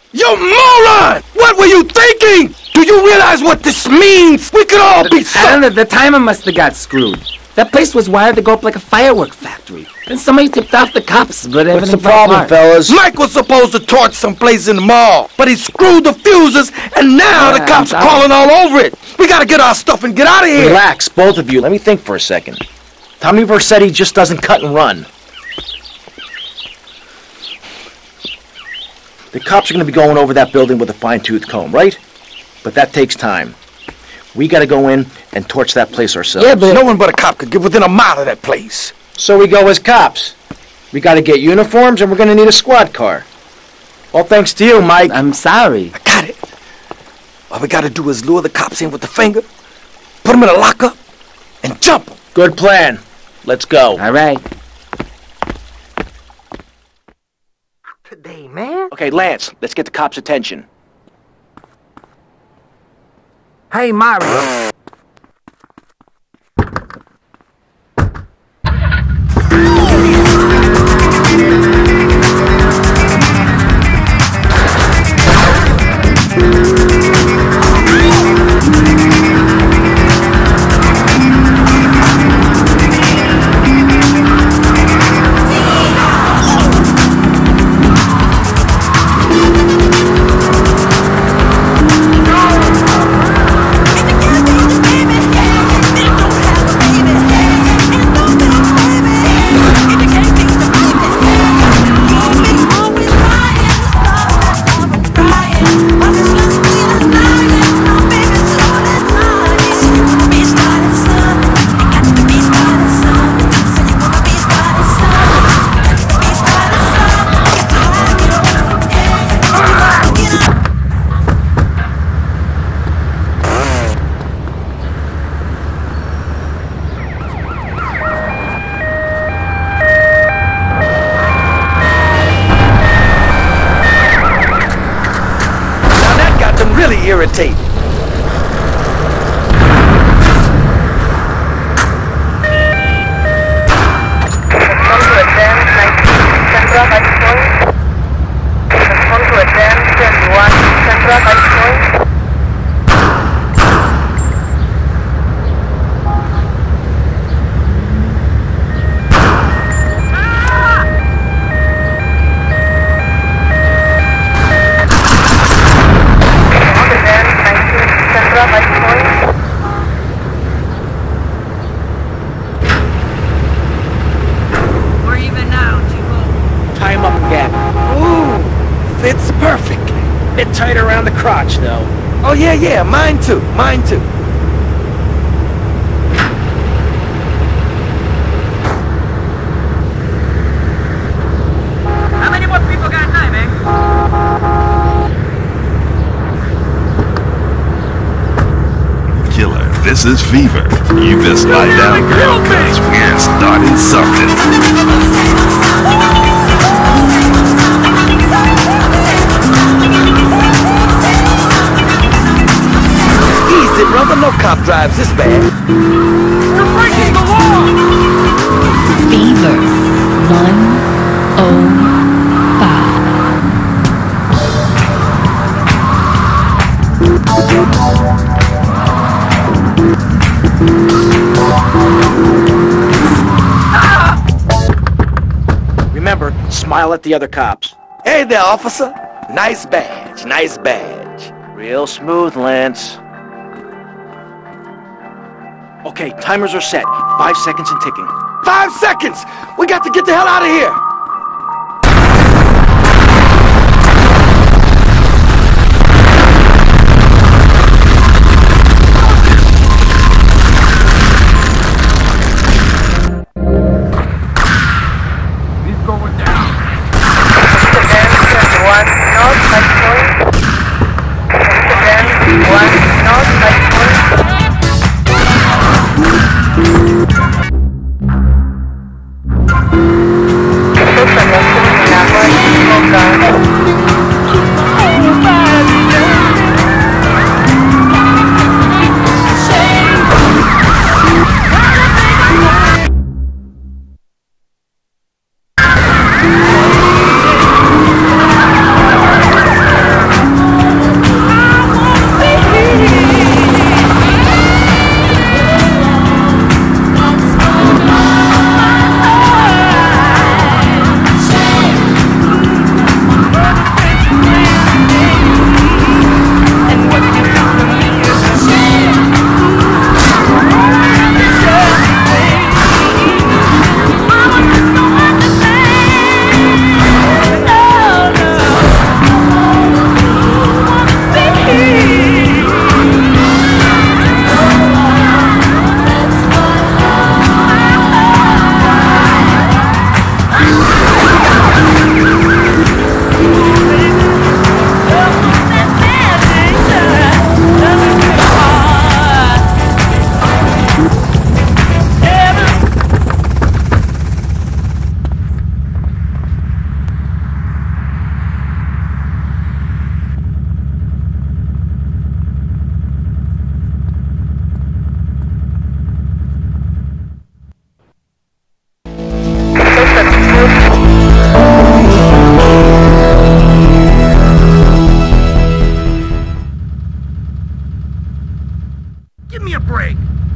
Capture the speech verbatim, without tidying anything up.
You moron! What were you thinking? Do you realize what this means? We could all be so... I don't know, the timer must have got screwed. That place was wired to go up like a firework factory. And somebody tipped off the cops, but everything What's the problem, apart. fellas? Mike was supposed to torch someplace in the mall, but he screwed the fuses, and now Yeah, the cops I'm are calling all over it. We gotta get our stuff and get out of here. Relax, both of you. Let me think for a second. Tommy Vercetti just doesn't cut and run. The cops are going to be going over that building with a fine-tooth comb, right? But that takes time. We got to go in and torch that place ourselves. Yeah, but... No one but a cop could get within a mile of that place. So we go as cops. We got to get uniforms, and we're going to need a squad car. All thanks to you, Mike. I'm sorry. I got it. All we gotta do is lure the cops in with the finger, put them in a lockup, and jump them. Good plan. Let's go. All right. Today, man. Okay, Lance, let's get the cops' attention. Hey, Mario. Really irritating. Fits perfectly. Bit tight around the crotch, though. Oh, yeah, yeah, mine too, mine too. How many more people got now, man? Killer, this is Fever. You best lie down, girl, cause we're starting something. Easy, brother, no cop drives this bad. You're breaking the law! Fever one oh five. Remember, smile at the other cops. Hey there, officer. Nice badge, nice badge. Real smooth, Lance. Okay, timers are set. Five seconds and ticking. Five seconds! We got to get the hell out of here! He's going down. one north, five point. one north, five point. Give me a break.